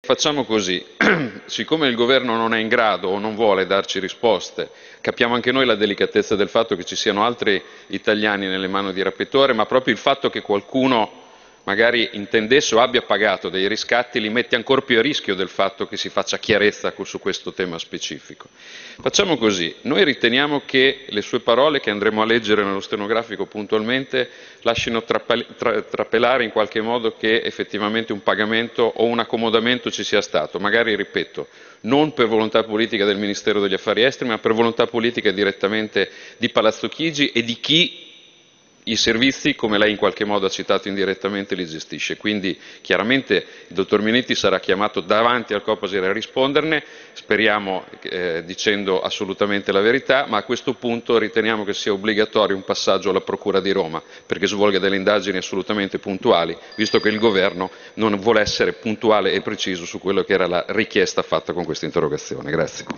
Facciamo così, siccome il governo non è in grado o non vuole darci risposte, capiamo anche noi la delicatezza del fatto che ci siano altri italiani nelle mani di rapitore, ma proprio il fatto che qualcuno magari intendesse o abbia pagato dei riscatti li mette ancora più a rischio del fatto che si faccia chiarezza su questo tema specifico. Facciamo così, noi riteniamo che le sue parole, che andremo a leggere nello stenografico puntualmente, lasciano trapelare in qualche modo che effettivamente un pagamento o un accomodamento ci sia stato, magari, ripeto, non per volontà politica del Ministero degli Affari Esteri, ma per volontà politica direttamente di Palazzo Chigi e di chi i servizi, come lei in qualche modo ha citato indirettamente, li gestisce. Quindi chiaramente il dottor Minniti sarà chiamato davanti al Copasir a risponderne, speriamo dicendo assolutamente la verità, ma a questo punto riteniamo che sia obbligatorio un passaggio alla Procura di Roma perché svolga delle indagini assolutamente puntuali, visto che il Governo non vuole essere puntuale e preciso su quello che era la richiesta fatta con questa interrogazione. Grazie.